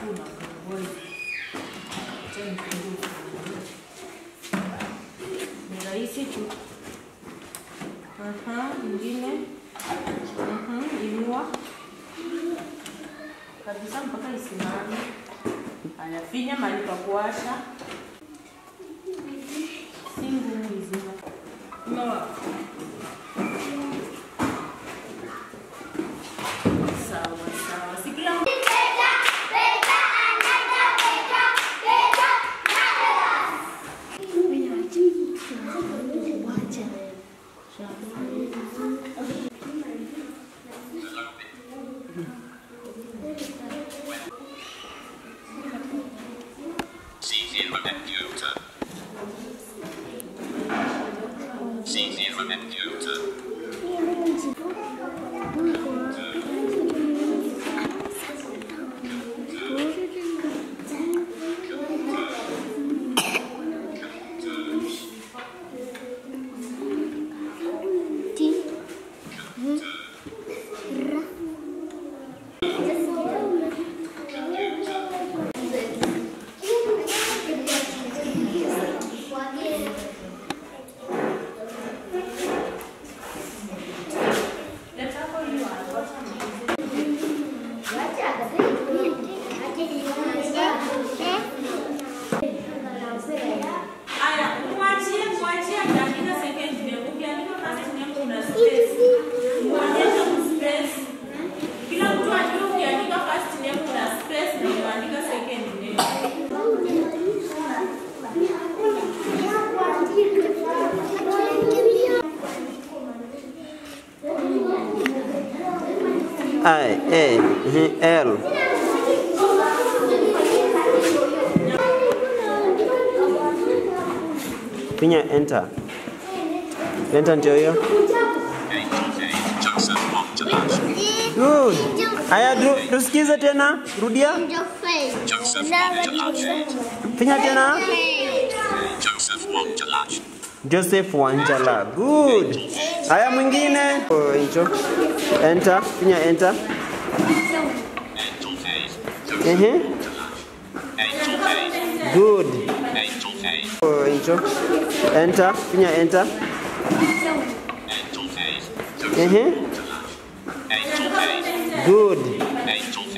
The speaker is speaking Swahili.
Ni rahisi tu. Ingine. Inua. Kabisa mpaka isimame. Haya, finya mahali pa kuwasha. Si ngumu izima. No. Sawa. Sikila L. Finya enter. Enter ndio hiyo. Good. Aya tusikize tena. Rudia. Finya tena. Joseph Wanjala. Good. Aya mwingine. Hicho. Enter. Finya enter. Good. Hicho. Enter. Finya enter. Good.